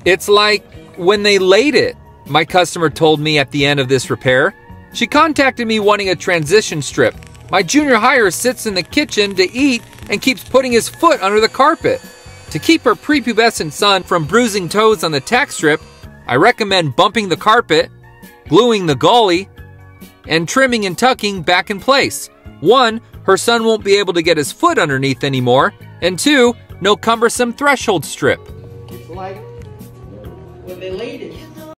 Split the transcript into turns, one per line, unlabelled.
It's like when they laid it, my customer told me at the end of this repair. She contacted me wanting a transition strip. My junior hire sits in the kitchen to eat and keeps putting his foot under the carpet. To keep her prepubescent son from bruising toes on the tack strip, I recommend bumping the carpet, gluing the gully, and trimming and tucking back in place. 1, her son won't be able to get his foot underneath anymore, and 2, no cumbersome threshold strip.
It's like when they laid it.